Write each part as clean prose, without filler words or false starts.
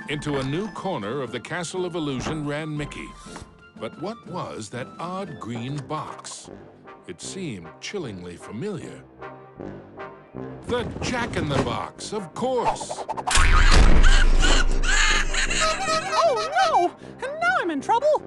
Into a new corner of the Castle of Illusion ran Mickey. But what was that odd green box? It seemed chillingly familiar. The Jack-in-the-Box, of course! Oh no! And now I'm in trouble!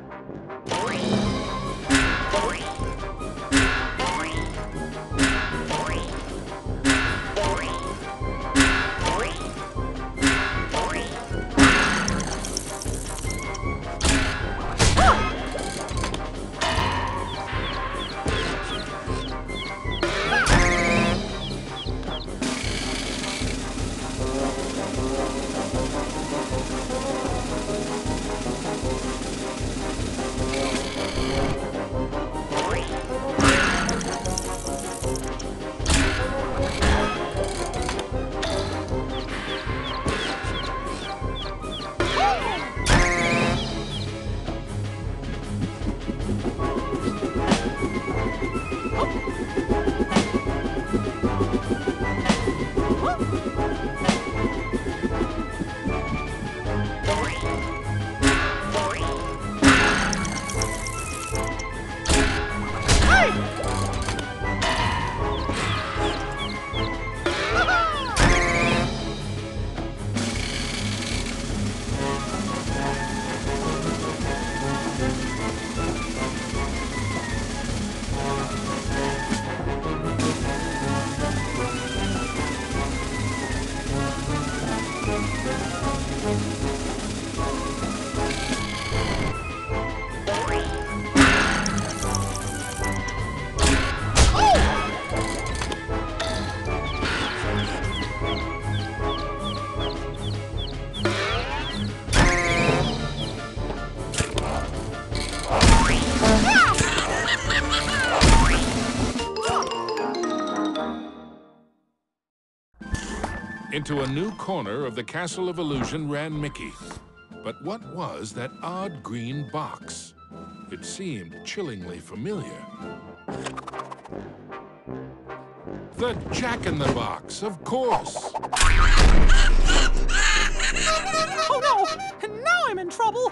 Into a new corner of the Castle of Illusion ran Mickey. But what was that odd green box? It seemed chillingly familiar. The Jack-in-the-Box, of course! Oh no! And now I'm in trouble!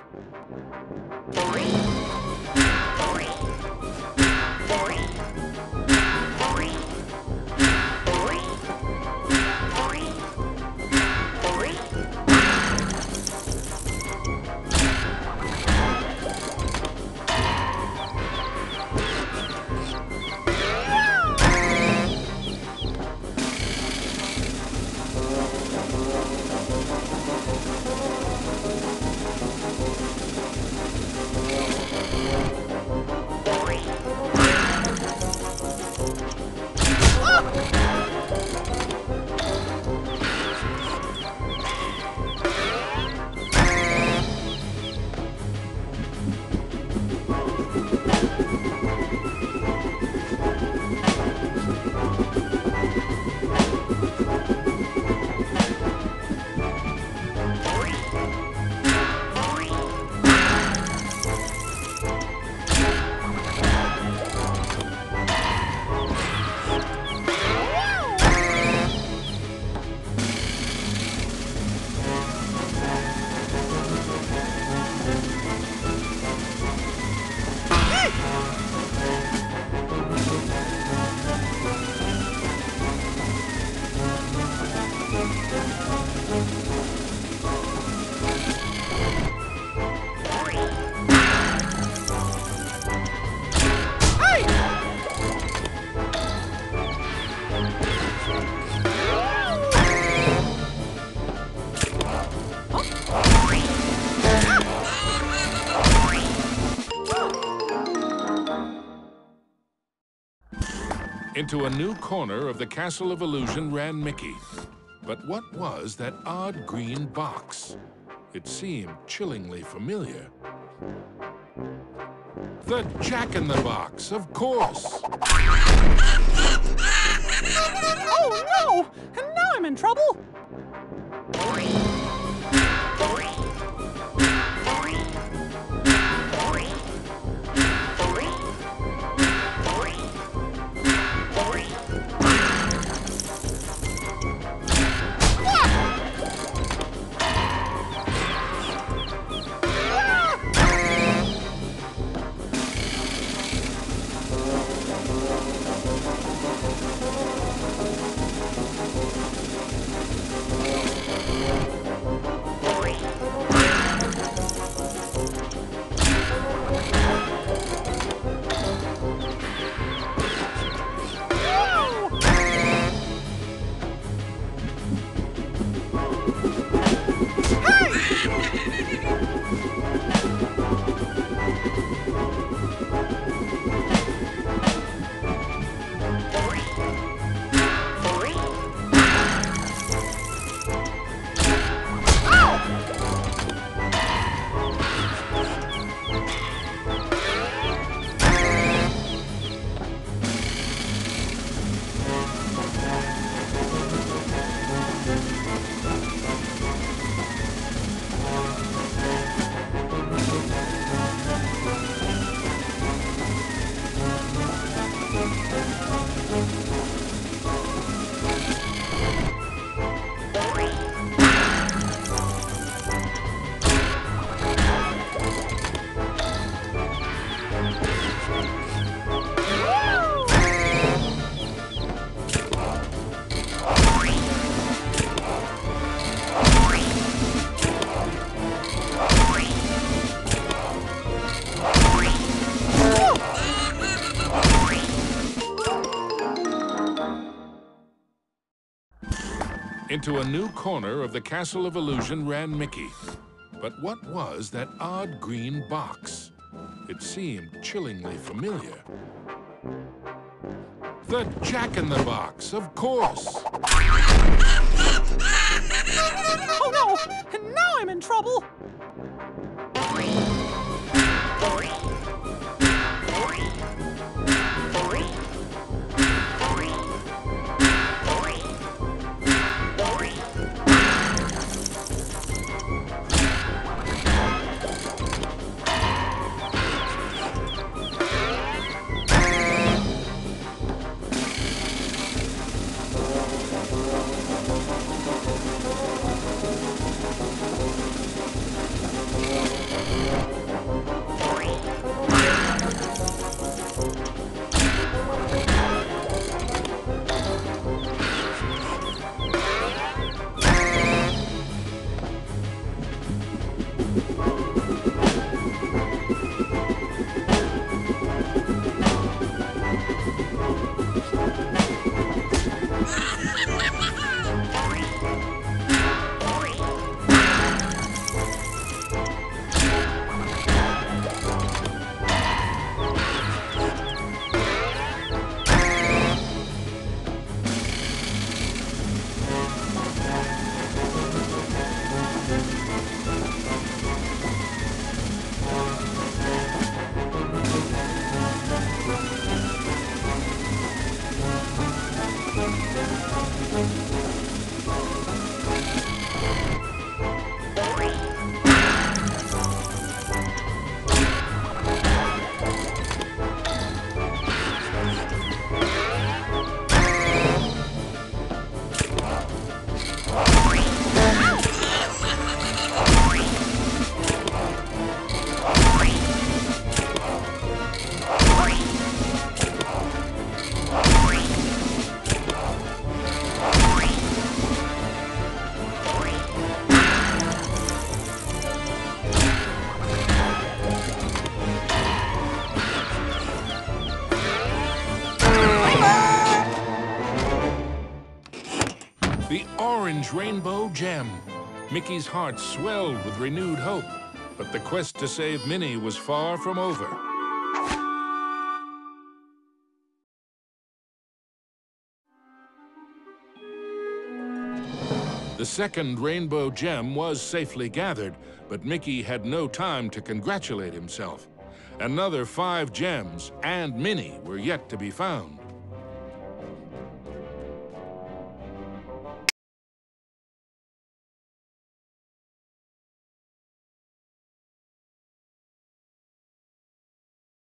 Into a new corner of the Castle of Illusion ran Mickey. But what was that odd green box? It seemed chillingly familiar. The Jack-in-the-Box, of course! Oh no! And now I'm in trouble! Into a new corner of the Castle of Illusion ran Mickey. But what was that odd green box? It seemed chillingly familiar. The Jack-in-the-Box, of course! Oh no! And now I'm in trouble! The orange rainbow gem. Mickey's heart swelled with renewed hope, but the quest to save Minnie was far from over. The second rainbow gem was safely gathered, but Mickey had no time to congratulate himself. Another 5 gems and Minnie were yet to be found.